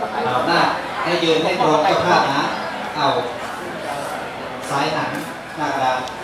เอาหน้าให้ยืนให้ตรงเจ้าภาพนะเอาซ้ายหันหน้ากระดาน